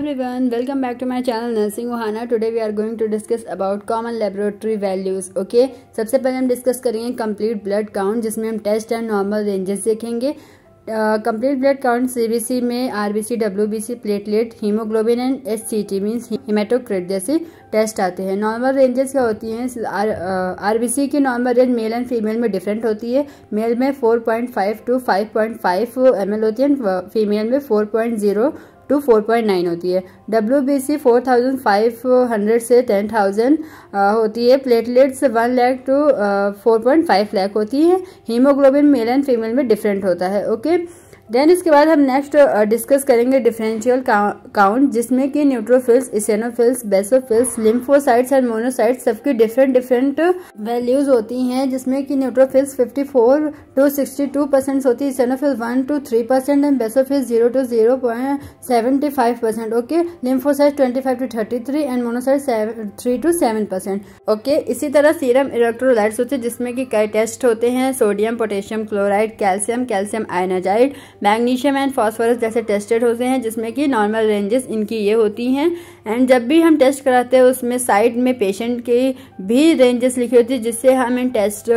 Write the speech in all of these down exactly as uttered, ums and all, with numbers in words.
everyone, welcome back to my channel Nursing Ohana. Today we are going to discuss about common laboratory values. Okay, सबसे पहले हम discuss करेंगे complete blood count, जिसमें हम test and normal ranges देखेंगे. Complete blood count CBC में RBC, WBC, platelet, haemoglobin and SCT means haematocrit जैसे test आते हैं. नॉर्मल रेंजेस क्या होती हैं? आरबीसी की normal range male and female में डिफरेंट होती है. मेल में four point five to five point five ML होती है, फीमेल में four point zero to four point nine होती है. W B C four thousand five hundred से टेन थाउजेंड होती है. Platelets one lakh two four point five lakh होती है. हीमोग्लोबिन मेल एंड फीमेल में डिफरेंट होता है. ओके, देन इसके बाद हम नेक्स्ट डिस्कस करेंगे डिफरेंशियल काउंट, जिसमें कि neutrophils, eosinophils, basophils, lymphocytes and monocytes सबकी डिफरेंट डिफरेंट वैल्यूज होती हैं, जिसमें कि neutrophils fifty four to sixty two percent होती है, eosinophils one two three percent and basophils zero to zero point seventy five percent. Okay, lymphocytes twenty five to thirty three and monocytes three to seven percent. Okay, इसी तरह serum electrolytes होते हैं, जिसमें कि कई test होते हैं. Sodium, potassium chloride, calcium, calcium ionised, magnesium and phosphorus जैसे टेस्टेड होते हैं, जिसमें कि नॉर्मल रेंजेस इनकी ये होती हैं. एंड जब भी हम टेस्ट कराते हैं उसमें साइड में पेशेंट की भी रेंजेस लिखी होती है, जिससे हम इन टेस्ट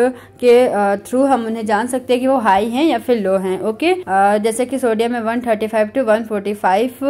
के थ्रू हम उन्हें जान सकते हैं कि वो हाई हैं या फिर लो हैं. ओके, जैसे कि सोडियम में one thirty five to one forty five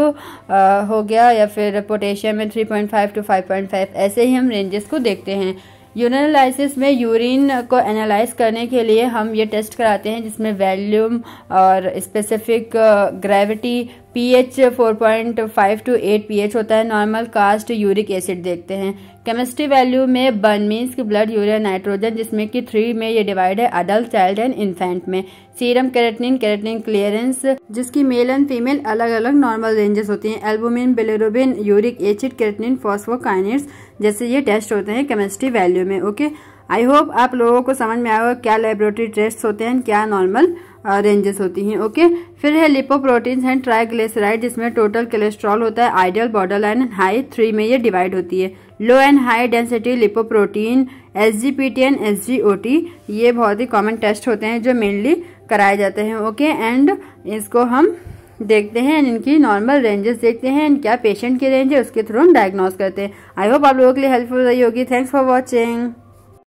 हो गया, या फिर पोटेशियम में three point five to five point five. ऐसे ही हम रेंजेस को देखते हैं. यूरिनालाइसिस में यूरिन को एनालाइज करने के लिए हम ये टेस्ट कराते हैं, जिसमें वॉल्यूम और specific gravity, pH four point five to eight pH होता है. नॉर्मल कास्ट यूरिक एसिड देखते हैं. केमिस्ट्री वैल्यू में बर्न मीन्स की ब्लड यूरिया नाइट्रोजन, जिसमें कि थ्री में ये डिवाइड है अडल्ट, चाइल्ड एंड इन्फेंट में. सीरम केरेटिनिन, केरेटिनिन क्लियरेंस, जिसकी मेल एंड फीमेल अलग अलग नॉर्मल रेंजेस होती हैं. Albumin, bilirubin, uric acid, creatinine, phosphokinase जैसे ये टेस्ट होते हैं केमिस्ट्री वैल्यू में. ओके, आई होप आप लोगों को समझ में आएगा क्या लेबोरेटरी टेस्ट होते हैं, क्या नॉर्मल रेंजेस होती हैं. ओके, फिर है लिपोप्रोटीन्स एंड ट्राइग्लिसराइड, जिसमें टोटल कोलेस्ट्रॉल होता है. Ideal, borderline and high, three में ये डिवाइड होती है. Low and high density lipoprotein, SGPT and SGOT, ये बहुत ही कॉमन टेस्ट होते हैं जो मेनली कराए जाते हैं. ओके, एंड इसको हम देखते हैं, इनकी नॉर्मल रेंजेस देखते हैं, एंड क्या पेशेंट की रेंज है उसके थ्रू हम डायग्नोस करते हैं. आई होप आप लोगों के लिए हेल्पफुल रही होगी. Thanks for watching.